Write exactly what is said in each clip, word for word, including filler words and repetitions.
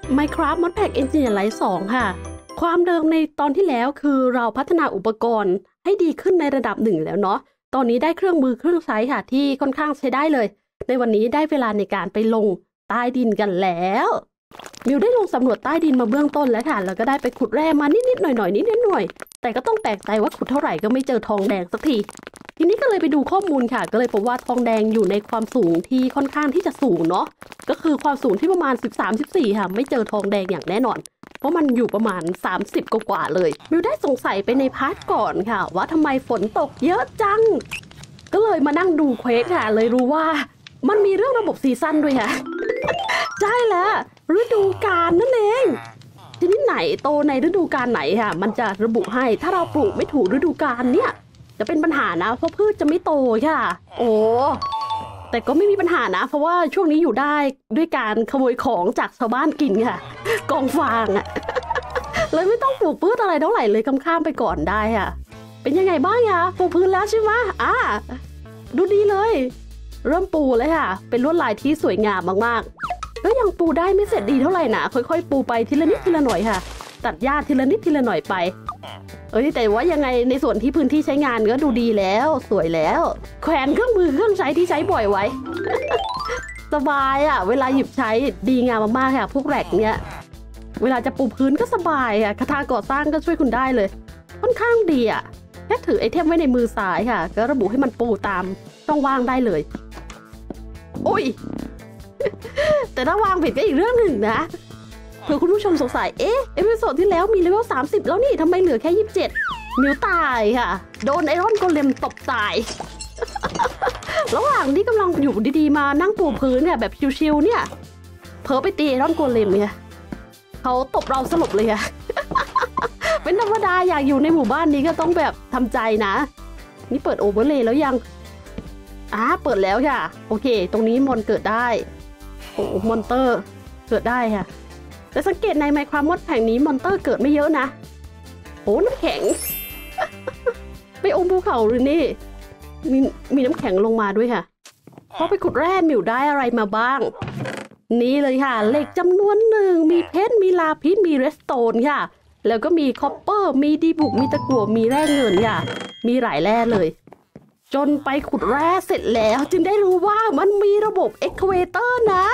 Minecraft Modpack Engineer สองค่ะความเดิมในตอนที่แล้วคือเราพัฒนาอุปกรณ์ให้ดีขึ้นในระดับหนึ่งแล้วเนาะตอนนี้ได้เครื่องมือเครื่องใช้ค่ะที่ค่อนข้างใช้ได้เลยในวันนี้ได้เวลาในการไปลงใต้ดินกันแล้วมิวได้ลงสำรวจใต้ดินมาเบื้องต้นแล้วค่ะแล้วก็ได้ไปขุดแร่มานิดๆหน่อยๆนิดๆหน่อยๆแต่ก็ต้องแปลกใจว่าขุดเท่าไหร่ก็ไม่เจอทองแดงสักทีทีนี้ก็เลยไปดูข้อมูลค่ะก็เลยพบว่าทองแดงอยู่ในความสูงที่ค่อนข้างที่จะสูงเนาะก็คือความสูงที่ประมาณ สิบสาม สิบสี่ ค่ะไม่เจอทองแดงอย่างแน่นอนเพราะมันอยู่ประมาณสามสิบกว่าเลยมิวได้สงสัยไปในพาร์ทก่อนค่ะว่าทำไมฝนตกเยอะจังก็เลยมานั่งดูเควสค่ะเลยรู้ว่ามันมีเรื่องระบบซีซั่นด้วยค่ะ ใช่แล้วฤดูกาลนั่นเองชนิดไหนโตในฤดูกาลไหนค่ะมันจะระบุให้ถ้าเราปลูกไม่ถูกฤดูกาลเนี่ยจะเป็นปัญหานะเพราะพืชจะไม่โตค่ะโอ้แต่ก็ไม่มีปัญหานะเพราะว่าช่วงนี้อยู่ได้ด้วยการขโมยของจากชาวบ้านกินค่ะกองฟางอะ เลยไม่ต้องปลูกพืชอะไรเท่าไหร่เลยข้ามๆไปก่อนได้ค่ะเป็นยังไงบ้างคะปลูกพื้นแล้วใช่ไหมอ่าดูดีเลยเริ่มปูเลยค่ะเป็นลวดลายที่สวยงามมากๆก็ยังปูได้ไม่เสร็จดีเท่าไหร่นะค่อยๆปูไปทีละนิดทีละหน่อยค่ะตัดหญ้าทีละนิดทีละหน่อยไปเอ้ยแต่ว่ายังไงในส่วนที่พื้นที่ใช้งานก็ดูดีแล้วสวยแล้วแขวนเครื่องมือเครื่องใช้ที่ใช้บ่อยไว้ สบายอ่ะเวลาหยิบใช้ดีงามมากๆค่ะพวกแรกเนี้ยเวลาจะปูพื้นก็สบายอ่ะคาถาก่อสร้างก็ช่วยคุณได้เลยค่อนข้างดีอ่ะแค่ถือไอเทมไว้ในมือซ้ายค่ะก็ระบุให้มันปูตามช่องว่างได้เลยโอ้ย แต่ถ้าวางผิดก็อีกเรื่องหนึ่งนะเผื่อคุณผู้ชมสงสัยเอ๊ะเอพิโซดที่แล้วมีเลเวลสามสิบแล้วนี่ทำไมเหลือแค่ยี่สิบเจ็ดมิวตายค่ะโดนไอรอนโกเลมตบตาย ระหว่างที่กำลังอยู่ดีๆมานั่งปูพื้นเนี่ยแบบชิวๆเนี่ยเผลอไปตีไอรอนโกเลมเนี่ยเขาตบเราสลบเลยค่ะ เป็นธรรมดาอยากอยู่ในหมู่บ้านนี้ก็ต้องแบบทำใจนะนี่เปิดโอเวอร์เลย์แล้วยังอ่าเปิดแล้วค่ะโอเคตรงนี้มอนเกิดได้โอ้มอนเตอร์เกิดได้ค่ะแต่สังเกตใน Minecraft มอดแห่งนี้มอนเตอร์เกิดไม่เยอะนะโอ้น้ำแข็ง ไปอมภูเขาหรือนี่มีมีน้ำแข็งลงมาด้วยค่ะพอไปขุดแร่มิวได้อะไรมาบ้างนี่เลยค่ะเหล็กจำนวนหนึ่งมีเพชรมีลาพิษมีเรสโตนค่ะแล้วก็มีคอปเปอร์มีดีบุกมีตะกั่วมีแร่เงินค่ะมีหลายแร่เลยจนไปขุดแร่เสร็จแล้วจึงได้รู้ว่ามันมีระบบเอ็กเคเวเตอร์นะ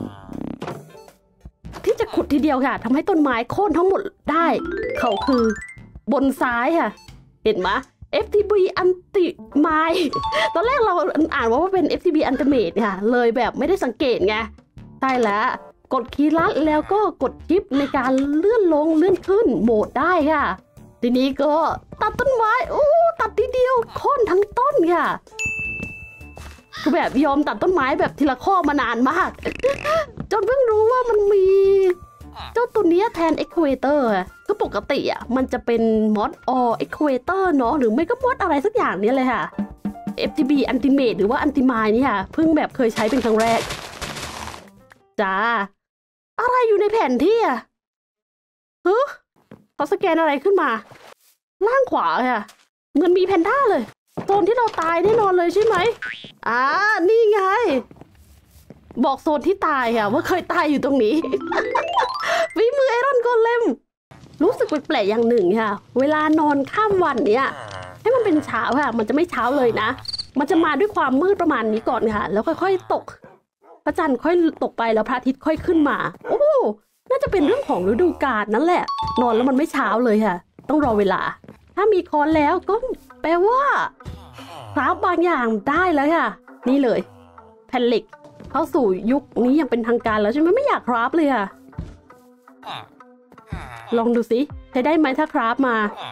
ที่จะขุดทีเดียวค่ะทำให้ต้นไม้โค่นทั้งหมดได้เขาคือบนซ้ายค่ะเห็นไหม เอฟ ที บี อันติไมตอนแรกเราอ่านว่าเป็น เอฟ ที บี อันติเมตค่ะเลยแบบไม่ได้สังเกตไงใช่แล้วกดคีย์ลัดแล้วก็กดชิปในการเลื่อนลงเลื่อนขึ้นโหมดได้ค่ะทีนี้ก็ตัดต้นไม้โอ้ตัดทีเดียวโค่นทั้งต้นค่ะคือแบบยอมตัดต้นไม้แบบทีละข้อมานานมาก จนเพิ่งรู้ว่ามันมีเจ้าตัวนี้แทน Excavator คือปกติอ่ะมันจะเป็นมอดออ Excavator เนาะหรือไม่ก็มอดอะไรสักอย่างนี้เลยค่ะ เอฟ ที บี Ultimate หรือว่า Ultimate นี่ค่ะเพิ่งแบบเคยใช้เป็นครั้งแรกจ้าอะไรอยู่ในแผนที่อ่ะฮึเขาสแกนอะไรขึ้นมาล่างขวาค่ะเหมือนมีแพนด้าเลยโซนที่เราตายแน่นอนเลยใช่ไหมอ่านี่ไงบอกโซนที่ตายค่ะว่าเคยตายอยู่ตรงนี้ ฝีมือไอรอนโกเลมรู้สึกแปลกๆอย่างหนึ่งค่ะเวลานอนข้ามวันเนี่ยให้มันเป็นเช้าค่ะมันจะไม่เช้าเลยนะมันจะมาด้วยความมืดประมาณนี้ก่อนค่ะแล้วค่อยๆตกพระจันทร์ค่อยตกไปแล้วพระอาทิตย์ค่อยขึ้นมาโอ้น่าจะเป็นเรื่องของฤดูกาลนั่นแหละนอนแล้วมันไม่เช้าเลยค่ะต้องรอเวลาถ้ามีค้อนแล้วก็แปลว่าคราฟบางอย่างได้แล้วค่ะนี่เลยแผ่นเหล็กเข้าสู่ยุคนี้ยังเป็นทางการแล้วใช่ไหมไม่อยากคราฟเลยค่ะลองดูสิใช้ได้ไหมถ้าคราฟมา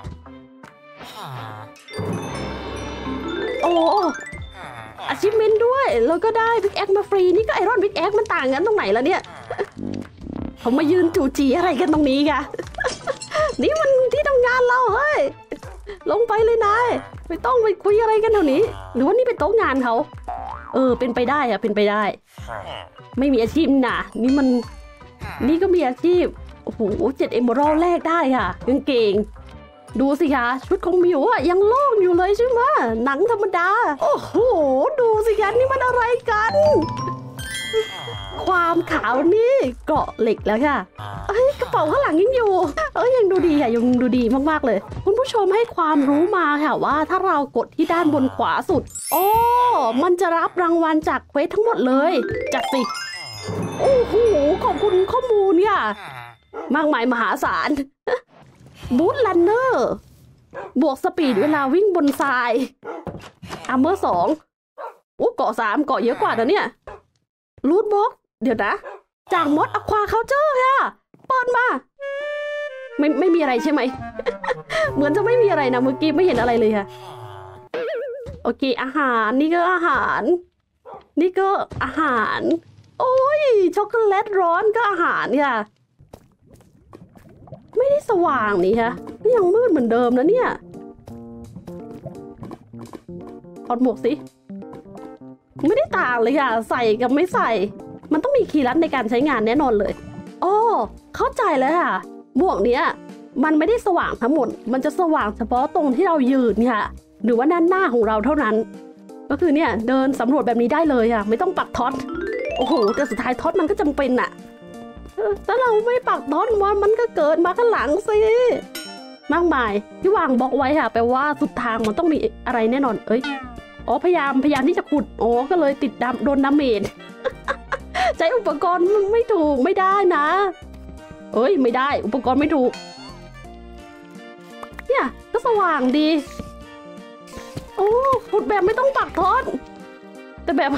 โอ้achievement ด้วยแล้วก็ได้พิกแอคมาฟรีนี่ก็ไอรอนพิกแอคมันต่างกันตรงไหนแล้วเนี่ยเขามายืนจู่จีอะไรกันตรงนี้ค่ะ นี่มันที่ทำงานเราเฮ้ยลงไปเลยนายไม่ต้องไปคุยอะไรกันแถวนี้หรือว่านี่เป็นโต๊ะงานเขาเออเป็นไปได้อะเป็นไปได้ไม่มีอาชีพน่ะนี่มันนี่ก็มีอาชีพโอ้โหเจ็ดเอเมอรัลแลกได้ค่ะกางเกงดูสิคะชุดของมิวอะยังโล่งอยู่เลยใช่ไหมหนังธรรมดาโอ้โหดูสิคะนี่มันอะไรกันคความขาวนี่เกราะเหล็กแล้วค่ะเอ้ยกระเป๋าข้างหลังยังอยู่เอ้ยยังดูดีค่ะยังดูดีมากๆเลยคุณผู้ชมให้ความรู้มาค่ะว่าถ้าเรากดที่ด้านบนขวาสุดโอ้มันจะรับรางวัลจากเควสทั้งหมดเลยจัดสิโอ้โหขอบคุณข้อมูลค่ะมากมายมหาศาลบูทลันเนอร์บวกสปีดเวลาวิ่งบนทรายอาร์เมอร์สองโอ้เกาะสามเกาะเยอะกว่านะเนี่ยรูทบ็อกเดี๋ยวนะจากมอดอควาเคาน์เตอร์ค่ะเปิดมาไม่ไม่มีอะไรใช่ไหม เหมือนจะไม่มีอะไรนะเมื่อกี้ไม่เห็นอะไรเลยค่ะโอเคอาหารนี่ก็อาหารนี่ก็อาหารโอ้ยช็อกโกแลตร้อนก็อาหารค่ะไม่ได้สว่างนี่ค่ะก็ยังมืดเหมือนเดิมนะเนี่ยถอดหมวกสิไม่ได้ต่างเลยค่ะใส่กับไม่ใส่มันต้องมีคีย์ลัดในการใช้งานแน่นอนเลยอ๋อเข้าใจแล้วค่ะหมวกเนี้ยมันไม่ได้สว่างทั้งหมดมันจะสว่างเฉพาะตรงที่เรายืนค่ะหรือว่าด้านหน้าของเราเท่านั้นก็คือเนี่ยเดินสำรวจแบบนี้ได้เลยค่ะไม่ต้องปักท็อตโอ้โหแต่สุดท้ายท็อตมันก็จำเป็นอะถ้าเราไม่ปักท็อตมันมันก็เกิดมาข้างหลังสิมากมายที่วางบล็อกไว้ค่ะแปลว่าสุดทางมันต้องมีอะไรแน่นอนเอ้ยอ๋อพยายามพยายามที่จะขุดอ๋อก็เลยติดดำโดนน้ำเมน ใช้อุปกรณ์ไม่ถูกไม่ได้นะเอ้ยไม่ได้อุปกรณ์ไม่ถูกเนี่ยก็สว่างดีโอ้ขุดแบบไม่ต้องปักทอดแต่แบบ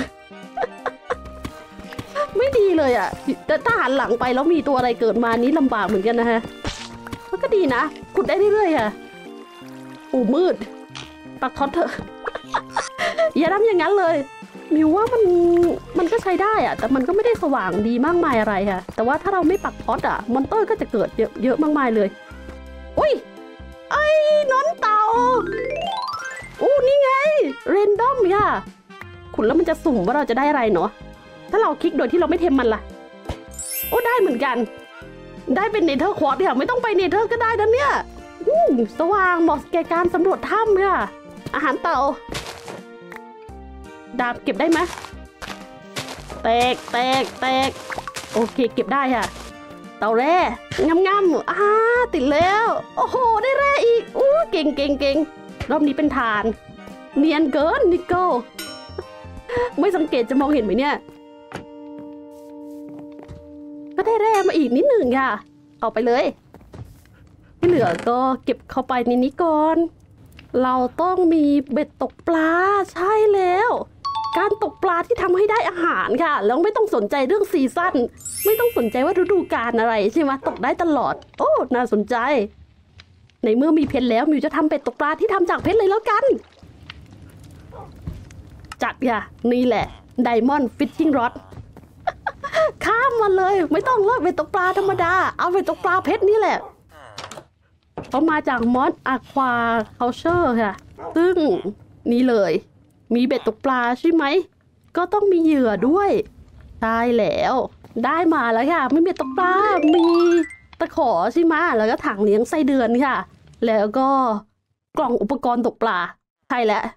ไม่ดีเลยอ่ะแต่ถ้าหันหลังไปแล้วมีตัวอะไรเกิดมานี้ลำบากเหมือนกันนะฮะมันก็ดีนะขุดได้เรื่อยๆค่ะโอ้มืดปักทอดเถอะ อย่าทำอย่างนั้นเลยมิวว่ามันมันก็ใช้ได้อะแต่มันก็ไม่ได้สว่างดีมากมายอะไรค่ะแต่ว่าถ้าเราไม่ปักท็อตอะมอนเตอร์ก็จะเกิดเยอะเยอะมากมายเลยอุ้ยไอ้นอนเต่าอู้นี่ไงเรนดอมค่ะขุดแล้วมันจะสุ่มว่าเราจะได้อะไรเนาะถ้าเราคลิกโดยที่เราไม่เทมมันล่ะโอ้ได้เหมือนกันได้เป็นเนเธอร์ควอตค่ะไม่ต้องไปเนเธอร์ก็ได้นะเนี่ยอู้สว่างเหมาะแก่การสำรวจถ้ำค่ะอาหารเต่าดาบเก็บได้ไหมแตกแตกแตกโอเคเก็บได้ค่ะเต่าแร่งามงามอ่าติดแล้วโอ้โหได้แร่อีกอู้เก่งเก่งเก่งรอบนี้เป็นฐานเนียนเกินนิโก้ไม่สังเกตจะมองเห็นไหมเนี่ยก็ได้แร่มาอีกนิดหนึ่งค่ะเอาไปเลยที่เหลือก็เก็บเข้าไปในนี้ก่อนเราต้องมีเบ็ดตกปลาใช่แล้วการตกปลาที่ทำให้ได้อาหารค่ะแล้วไม่ต้องสนใจเรื่องซีซั่นไม่ต้องสนใจว่าฤดูกาลอะไรใช่ไหมตกได้ตลอดโอ้น่าสนใจในเมื่อมีเพชรแล้วมิวจะทำเบ็ดตกปลาที่ทำจากเพชรเลยแล้วกันจัดค่ะนี่แหละไดมอนด์ฟิชชิ่งรอดข้ามมาเลยไม่ต้องเลิกเบ็ดตกปลาธรรมดาเอาเบ็ดตกปลาเพชรนี่แหละเขามาจากมอสอะควาเคาเชอร์ค่ะซึ่งนี่เลยมีเบ็ดตกปลาใช่ไหมก็ต้องมีเหยื่อด้วยใช่แล้วได้มาแล้วค่ะไม่มีตกปลามีตะขอใช่ไหมแล้วก็ถังเลี้ยงไส้เดือนค่ะแล้วก็กล่องอุปกรณ์ตกปลาใช่แล้ว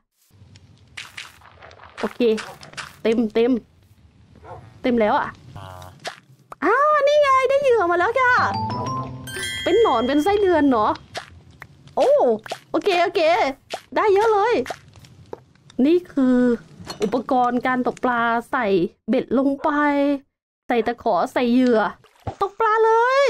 โอเคเต็มเต็มเต็มแล้วอ่ะอ้าวนี่ไงได้เหยื่อมาแล้วค่ะเป็นหนอนเป็นไส้เดือนเนาะโอ้โอเคโอเคได้เยอะเลยนี่คืออุปกรณ์การตกปลาใส่เบ็ดลงไปใส่ตะขอใส่เหยื่อตกปลาเลย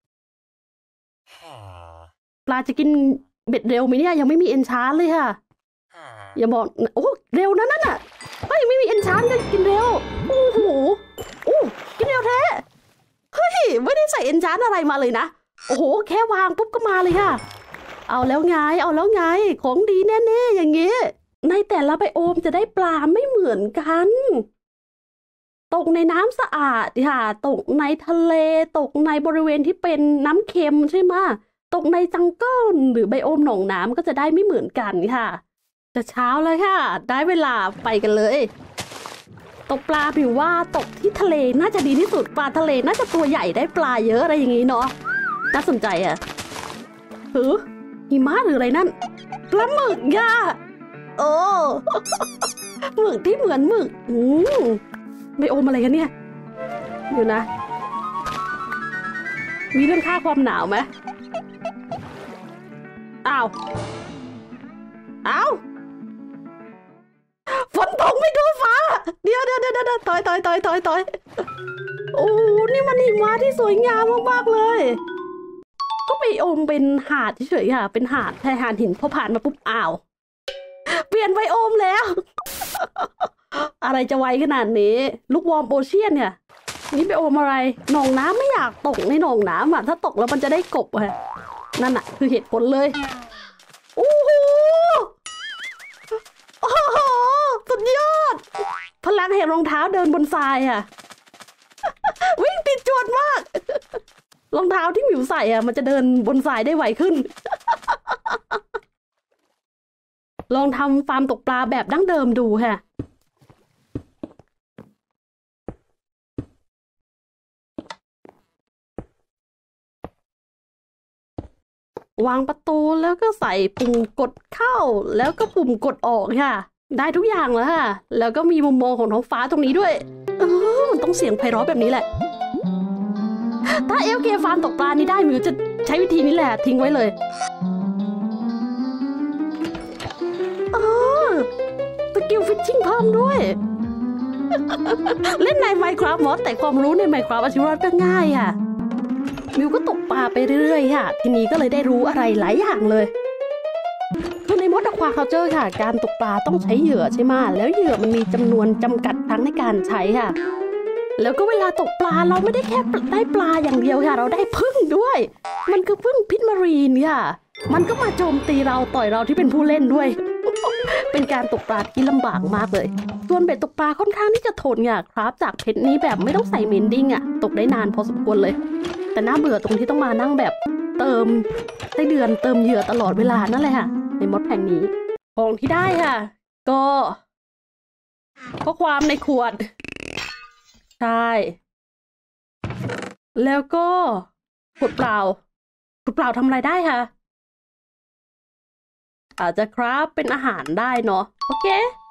ปลาจะกินเบ็ดเร็วไหมเนี่ยยังไม่มีเอนชาร์เลยค่ะอย่าบอกโอ้เร็วนะนั่นน่ะเฮ้ยไม่มีเอนชาร์ก็กินเร็วโอ้โหโอ้กินเร็วแท้เฮ้ยไม่ได้ใส่เอนชาร์อะไรมาเลยนะโอ้โหแค่วางปุ๊บก็มาเลยค่ะเอาแล้วไงเอาแล้วไงของดีแน่ๆอย่างงี้ในแต่ละไบโอมจะได้ปลาไม่เหมือนกันตกในน้ำสะอาดค่ะตกในทะเลตกในบริเวณที่เป็นน้ำเค็มใช่ไหมตกในจังเกิลหรือไบโอมหนองน้ำก็จะได้ไม่เหมือนกันค่ะจะเช้าเลยค่ะได้เวลาไปกันเลยตกปลาผิวว่าตกที่ทะเลน่าจะดีที่สุดปลาทะเลน่าจะตัวใหญ่ได้ปลาเยอะอะไรอย่างนี้เนาะน่าสนใจอ่ะหือหิมะหรืออะไรนั่นปลาหมึกย่าโอ้ หมึกที่เหมือนหมึกอืมไบโอมอะไรกันเนี่ยอยู่นะมีเรื่องค่าความหนาวไหมอ้าวอ้าวฝนตกไม่ดูฟ้าเดี๋ยวเดี๋ยวเดี๋ยวเดี๋ยวต่อยต่อยต่อยต่อยต่อยโอ้นี่มันหิมะที่สวยงามมากๆเลยก็ไปโอมเป็นหาดเฉยๆค่ะเป็นหาดชายหาดหินพอผ่านมาปุ๊บอ้าวเปลี่ยนไบโอมแล้ว อะไรจะไวขนาดนี้ลูกวอร์มโอเชียนเนี่ยนี่ไปโอมอะไรหนองน้ำไม่อยากตกในหนองน้ำอ่ะถ้าตกแล้วมันจะได้กบอ่ะนั่นอ่ะคือเหตุผลเลยโอ้โหโอ้โหสุดยอดพลังแห่งรองเท้าเดินบนทรายอ่ะ วิ่งติดจวดมากรองเท้าที่หมิวใส่อ่ะมันจะเดินบนทรายได้ไวขึ้น ลองทำฟาร์มตกปลาแบบดั้งเดิมดูค่ะวางประตูแล้วก็ใส่ปุ่มกดเข้าแล้วก็ปุ่มกดออกค่ะได้ทุกอย่างแล้วค่ะแล้วก็มีมุมมองของท้องฟ้าตรงนี้ด้วยเออมันต้องเสียงไพเราะแบบนี้แหละถ้าเอลเกฟาร์มตกปลานี้ได้มิวจะใช้วิธีนี้แหละทิ้งไว้เลยเออสกิลฟิชชิ่งเพิ่มด้วย เล่นใน Minecraft มอสแต่ความรู้ใน Minecraft อาชีวะก็ง่ายอ่ะมิวก็ตกปลาไปเรื่อยๆค่ะทีนี้ก็เลยได้รู้อะไรหลายอย่างเลยคือในมอสอควาคัลเจอร์ค่ะการตกปลาต้องใช้เหยื่อใช่ไหมแล้วเหยื่อมันมีจำนวนจำกัดครั้งในการใช้ค่ะแล้วก็เวลาตกปลาเราไม่ได้แค่ได้ปลาอย่างเดียวค่ะเราได้พึ่งด้วยมันคือพึ่งพิษมารีนค่ะมันก็มาโจมตีเราต่อยเราที่เป็นผู้เล่นด้วย เป็นการตกปลาที่ลำบากมากเลยส่วนเบ็ดตกปลาค่อนข้างที่จะทนค่ะครับจากเพชรนี้แบบไม่ต้องใส่เมนดิ้งอ่ะตกได้นานพอสมควรเลยแต่น่าเบื่อตรงที่ต้องมานั่งแบบเติมไส้เดือนเติมเหยื่อตลอดเวลานั่นแหละค่ะในมดแห่งนี้ของที่ได้ค่ะก็ข้อความในขวดใช่แล้วก็ขวดเปล่าขวดเปล่าทำอะไรได้ค่ะอาจจะคราฟเป็นอาหารได้เนาะโอเค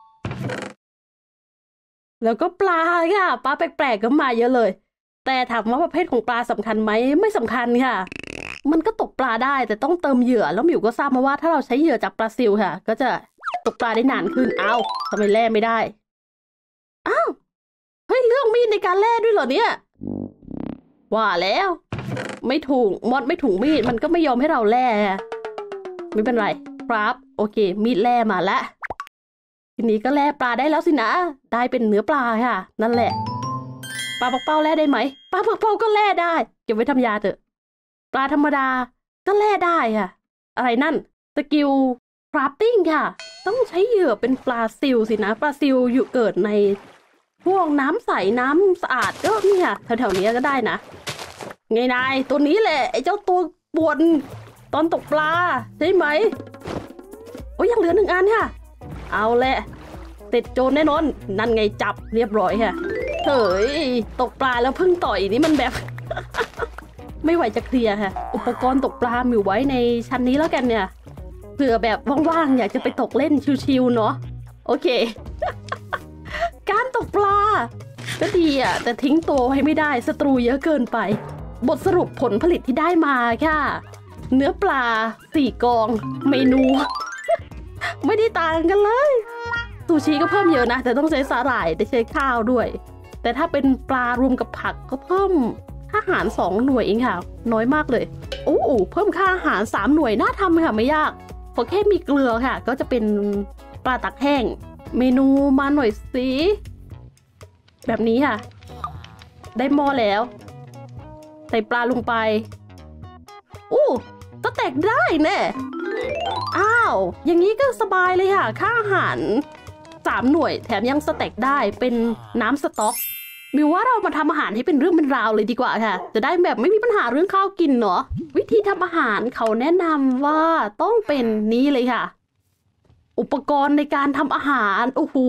แล้วก็ปลาค่ะปลาแปลกๆก็มาเยอะเลยแต่ถามว่าประเภทของปลาสำคัญไหมไม่สำคัญค่ะมันก็ตกปลาได้แต่ต้องเติมเหยื่อแล้วหมิวก็ทราบมาว่าถ้าเราใช้เหยื่อจากปลาซิลค่ะก็จะตกปลาได้นานขึ้นอ้าวทำไมแล่ไม่ได้อ้าวเฮ้ยเรื่องมีดในการแล่ด้วยเหรอเนี่ยว่าแล้วไม่ถูกมอดไม่ถูกมีดมันก็ไม่ยอมให้เราแล่ไม่เป็นไรครับโอเคมีดแล่มาแล้วทีนี้ก็แล่ปลาได้แล้วสินะได้เป็นเนื้อปลาค่ะนั่นแหละปลาปักเป้าแล่ได้ไหมปลาปักเป้าก็แล่ได้เก็บไว้ทำยาเถอะปลาธรรมดาก็แล่ได้ค่ะอะไรนั่นสกิลคราฟติ้งค่ะต้องใช้เหยื่อเป็นปลาซิลสินะปลาซิลอยู่เกิดในพวกน้ำใสน้ำสะอาดก็นี่ค่ะแถวๆนี้ก็ได้นะไงนายตัวนี้แหละไอ้เจ้าตัวปวนตอนตกปลาใช่ไหมโอ้ยยังเหลือหนึ่งอันค่ะเอาแหละติดโจรแน่นอนนั่นไงจับเรียบร้อยค่ะเฮ้ยตกปลาแล้วพึ่งต่อยนี่มันแบบ ไม่ไหวจะเคลียร์ค่ะอุปกรณ์ตกปลามีไว้ในชั้นนี้แล้วกันเนี่ยเผื่อแบบว่างๆอยากจะไปตกเล่นชิวๆเนาะโอเค การตกปลาก็ดีอ่ะแต่ทิ้งตัวไว้ไม่ได้ศัตรูเยอะเกินไปบทสรุปผลผลิตที่ได้มาค่ะเนื้อปลาสี่กองเมนู ไม่ได้ต่างกันเลยซูชิก็เพิ่มเยอะนะแต่ต้องใช้สาหร่ายได้ใช้ข้าวด้วยแต่ถ้าเป็นปลารวมกับผักก็เพิ่มค่าอาหารสองหน่วยเองค่ะน้อยมากเลยโอ้โหเพิ่มค่าอาหารสามหน่วยน่าทำค่ะไม่ยากพอแค่มีเกลือค่ะก็จะเป็นปลาตักแห้งเมนูมาหน่อยสิแบบนี้ค่ะได้หม้อแล้วใส่ปลาลงไปอู้ก็แตกได้แน่อ้าวอย่างนี้ก็สบายเลยค่ะค่าอาหารสามหน่วยแถมยังสเต็กได้เป็นน้ำสต๊อกมิวว่าเรามาทำอาหารให้เป็นเรื่องเป็นราวเลยดีกว่าค่ะจะได้แบบไม่มีปัญหาเรื่องข้าวกินเนาะวิธีทำอาหารเขาแนะนำว่าต้องเป็นนี้เลยค่ะอุปกรณ์ในการทำอาหารโอ้โห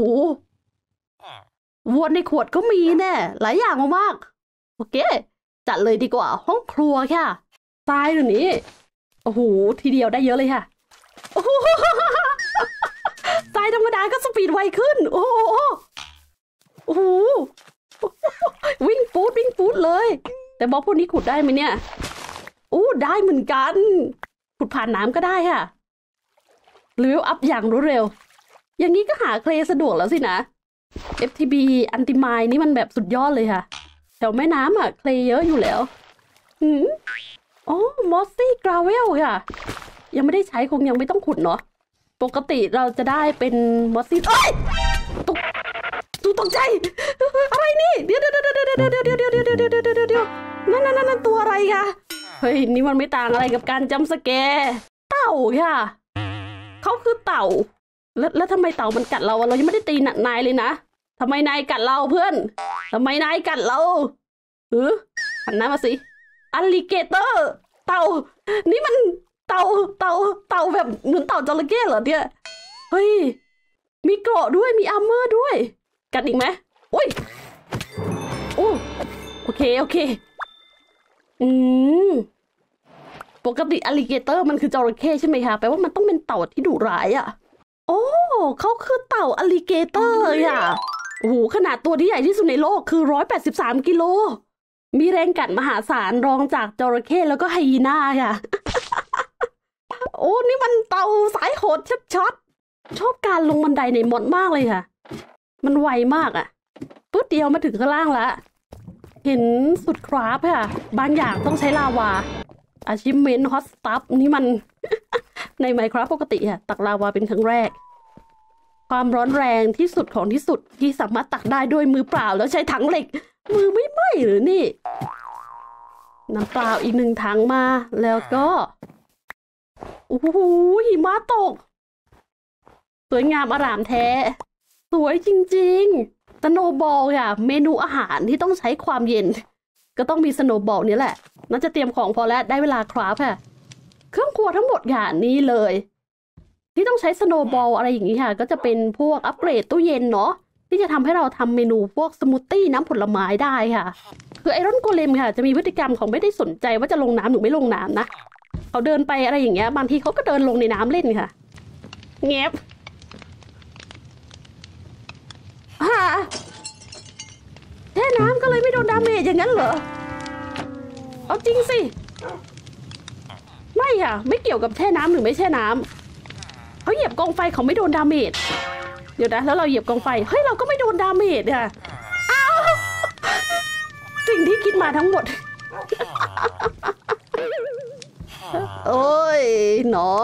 วัวในขวดก็มีแน่หลายอย่างมากๆโอเคจัดเลยดีกว่าห้องครัวค่ะทรายตัวนี้โอ้โหทีเดียวได้เยอะเลยค่ะโอ้โหทรายธรรมดาก็สปีดไวขึ้นโอ้โหโอ้โหวิ่งฟูดวิ่งฟูดเลยแต่บล็อกพวกนี้ขุดได้ไหมเนี่ยอู้ได้เหมือนกันขุดผ่านน้ำก็ได้ค่ะหรืออัพอย่างรวดเร็วอย่างนี้ก็หาเคลสะดวกแล้วสินะ เอฟ ที บี อันติมายนี่มันแบบสุดยอดเลยค่ะแถวแม่น้ำอ่ะเคลเยอะอยู่แล้วหืมอ๋อมอสซี่กราเวลค่ะยังไม่ได้ใช้คงยังไม่ต้องขุดเนาะปกติเราจะได้เป็นมอสซี่เอ้ยตกตูตกใจอะไรนี่เดี๋ยวเดี๋ยวเดี๋ยวเดี๋ยวเดี๋ยวเดี๋ยวเดี๋ยวเดี๋ยวเดี๋ยวเดี๋ยวเดี๋ยวเดี๋ยวเดี๋ยวนั่นนั่นนั่นตัวอะไรคะเฮ้ยนี่มันไม่ต่างอะไรกับการจัมป์สแกร์เต่าค่ะเขาคือเต่าแล้วแล้วทำไมเต่ามันกัดเราเรายังไม่ได้ตีนายเลยนะทำไมนายกัดเราเพื่อนทำไมนายกัดเราเออหันหน้ามาสิอลลิเกเตอร์เต่านี่มันเต่าเต่าเต่าแบบเหมือนเต่าจระเข้เหรอเนี่ยเฮ้ยมีเกราะด้วยมีอาร์เมอร์ด้วยกัดอีกไหมโอ้ยโอ้โอเคโอเคอืมปกติอลลิเกเตอร์มันคือจระเข้ใช่ไหมคะแปลว่ามันต้องเป็นเต่าที่ดุร้ายอ่ะโอ้เขาคือเต่าอลลิเกเตอร์อ่ะโอ้โหขนาดตัวที่ใหญ่ที่สุดในโลกคือร้อยแปดสิบสามกิโลมีแรงกัดมหาศาลรองจากจระเข้แล้วก็ไฮยีน่าค่ะ โอ้นี่มันเต่าสายโหดชัดๆชอบการลงบันไดในมอดมากเลยค่ะมันไวมากอ่ะปุ๊บเดียวมาถึงข้างล่างแล้วเห็นสุดคราฟค่ะบางอย่างต้องใช้ลาวาอาชิเมนฮอตสตัฟนี่มัน ในไมครับปกติอะตักลาวาเป็นครั้งแรกความร้อนแรงที่สุดของที่สุดที่สามารถตักได้ด้วยมือเปล่าแล้วใช้ถังเหล็กมือไม่ไหม้หรือนี่น้ำเปล่าอีกหนึ่งถังมาแล้วก็โอ้โหหิมะตกสวยงามอร่ามแท้สวยจริงๆสโนว์บอลค่ะเมนูอาหารที่ต้องใช้ความเย็นก็ต้องมีสโนว์บอลนี่แหละน่าจะเตรียมของพอแล้วได้เวลาคราฟค่ะเครื่องครัวทั้งหมดอย่างนี้เลยที่ต้องใช้สโนว์บอลอะไรอย่างนี้ค่ะก็จะเป็นพวกอัปเกรดตู้เย็นเนาะที่จะทำให้เราทำเมนูพวกสมูทตี้น้ำผลไม้ได้ค่ะคือไอรอนโกเลมค่ะจะมีพฤติกรรมของไม่ได้สนใจว่าจะลงน้ำหรือไม่ลงน้ำนะเขาเดินไปอะไรอย่างเงี้ยบางทีเขาก็เดินลงในน้ำเล่นค่ะเงียบฮ่าแช่น้ำก็เลยไม่โดนดาเมจอย่างนั้นเหรอเอาจริงสิไม่ค่ะไม่เกี่ยวกับแช่น้ำหรือไม่แช่น้ำเขาเหยียบกองไฟเขาไม่โดนดาเมจเดี๋ยวนะแล้วเราเหยียบกองไฟเฮ้ยเราก็ไม่โดนดาเมจค่ะอ้าวสิ่งที่คิดมาทั้งหมด โอ้ยหนอ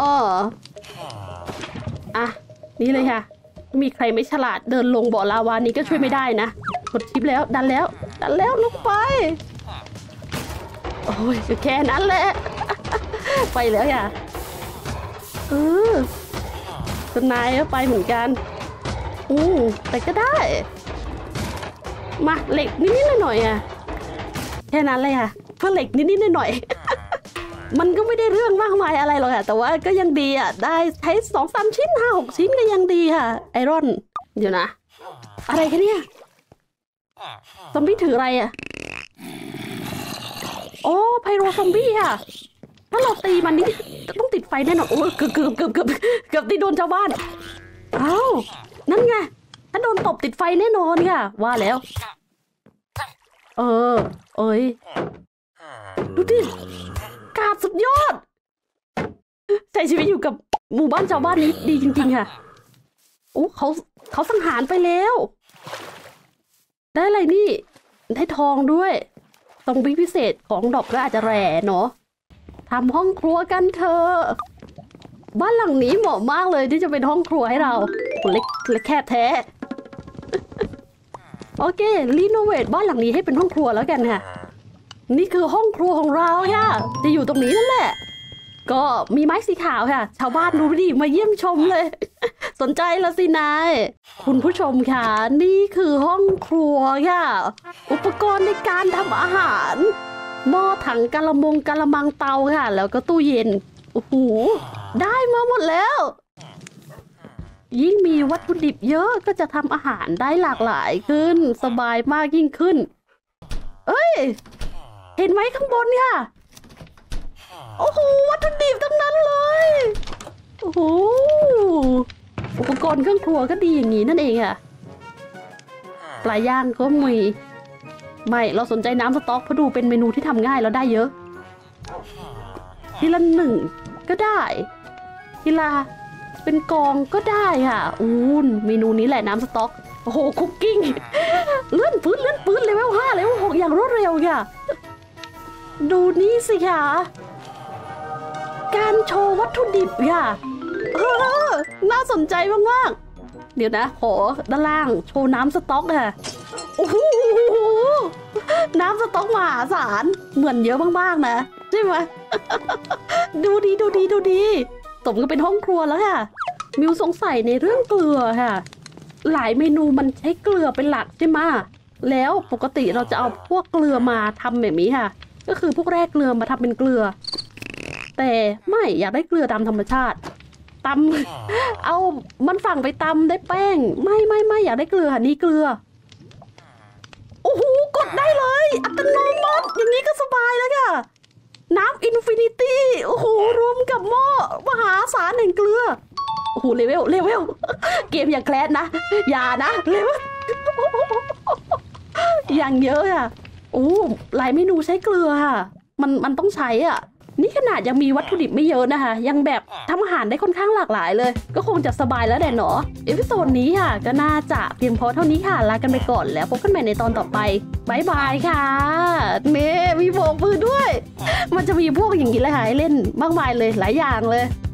อ่ะนี่เลยค่ะมีใครไม่ฉลาดเดินลงบ่อลาวานี้ก็ช่วยไม่ได้นะกดชิปแล้วดันแล้วดันแล้วลงไปโอ้ยแค่นั้นแหละ ไปแล้วอย่าเออสนายก็ไปเหมือนกันอืมแต่ก็ได้มาเหล็กนิดๆหน่อยๆอ่ะแค่นั้นเลยค่ะเพื่อเหล็กนิดๆหน่อยๆมันก็ไม่ได้เรื่องมากมายอะไรหรอกค่ะแต่ว่าก็ยังดีอ่ะได้ใช้สองสามชิ้นห้าหกชิ้นก็ยังดีค่ะไอรอนเดี๋ยวนะอะไรกันเนี่ยซอมบี้ถืออะไรอ่ะโอ้ไพโรซอมบี้ค่ะถ้าเราตีมันนี่ต้องติดไฟแน่นอนโอ้เกือบเกือบเกือบเกือบเกือบตีโดนชาวบ้านอ้าวนั่นไงถ้าโดนตบติดไฟแน่นอนค่ะว่าแล้วเออเอ้ยดูดิกาดสุดยอดใช้ชีวิตอยู่กับหมู่บ้านชาวบ้านนี้ดีจริงๆค่ะโอ้เขาเขาสังหารไปแล้วได้อะไรนี่ได้ทองด้วยตรงวิพิเศษของดอกก็อาจจะแร่เนาะทำห้องครัวกันเถอะบ้านหลังนี้เหมาะมากเลยที่จะเป็นห้องครัวให้เราเล็กเล็กแค่แท้โอเครีโนเวทบ้านหลังนี้ให้เป็นห้องครัวแล้วกันค่ะนี่คือห้องครัวของเราค่ะจะอยู่ตรงนี้นั่นแหละก็มีไม้สีขาวค่ะชาวบ้านดูดิมาเยี่ยมชมเลย สนใจละสินายคุณผู้ชมค่ะนี่คือห้องครัวค่ะอุปกรณ์ในการทำอาหารหม้อถังกะละมงกะละมังเตาค่ะแล้วก็ตู้เย็นโอ้โหได้มาหมดแล้วยิ่งมีวัตถุดิบเยอะก็จะทำอาหารได้หลากหลายขึ้นสบายมากยิ่งขึ้นเอ้ยเห็นไหมข้างบนค่ะโอ้โหวัตถุดิบทั้งนั้นเลยโอ้โหอุปกรณ์เครื่องครัวก็ดีอย่างนี้นั่นเองค่ะปลาย่างก็มีไม่เราสนใจน้ำสต๊อกเพราะดูเป็นเมนูที่ทำง่ายแล้วได้เยอะทีละหนึ่งก็ได้ทีละเป็นกองก็ได้ค่ะอูนเมนูนี้แหละน้ำสต๊อกโอ้โหคุกกิ้งเลื่อนปื้นเลื่อนปื้นเลเวลห้าเลเวลหกอย่างรวดเร็วค่ะดูนี่สิค่ะการโชว์วัตถุดิบค่ะเออน่าสนใจมากๆเดี๋ยวนะขอด้านล่างโชว์น้ำสต๊อกค่ะโอ้โหน้ำสต๊อกมหาศาลเหมือนเยอะมากๆนะใช่ไหม ดูดีดูดีดูดีสมก็เป็นห้องครัวแล้วค่ะมิวสงสัยในเรื่องเกลือค่ะหลายเมนูมันใช้เกลือเป็นหลักใช่ไหมแล้วปกติเราจะเอาพวกเกลือมาทำแบบนี้ค่ะก็คือพวกแร่เกลือมาทำเป็นเกลือแต่ไม่อยากได้เกลือตามธรรมชาติตำเอามันฝั่งไปตำได้แป้งไม่ไม่ไม่อยากได้เกลือนี่เกลือโอ้โหกดได้เลยอัตโนมัติอย่างนี้ก็สบายแล้วค่ะน้ำอินฟินิตี้โอ้โหรวมกับหม้อมหาศาลแห่งเกลือโอ้โหเลเวลเลเวลเกมอย่าแคลสนะอย่านะเลเวลอย่างเยอะอ่ะโอ้หลายเมนูใช้เกลือค่ะมันมันต้องใช้อ่ะนี่ขนาดยังมีวัตถุดิบไม่เยอะนะคะยังแบบทำอาหารได้ค่อนข้างหลากหลายเลยก็คงจะสบายแล้วแหละเนาะเอพิโซดนี้ค่ะก็น่าจะเพียงพอเท่านี้ค่ะลากันไปก่อนแล้วพบกันใหม่ในตอนต่อไปบายบายค่ะเน่มีโบกมือด้วยมันจะมีพวกอย่างนี้เลยค่ะให้เล่นมากมายเลยหลายอย่างเลย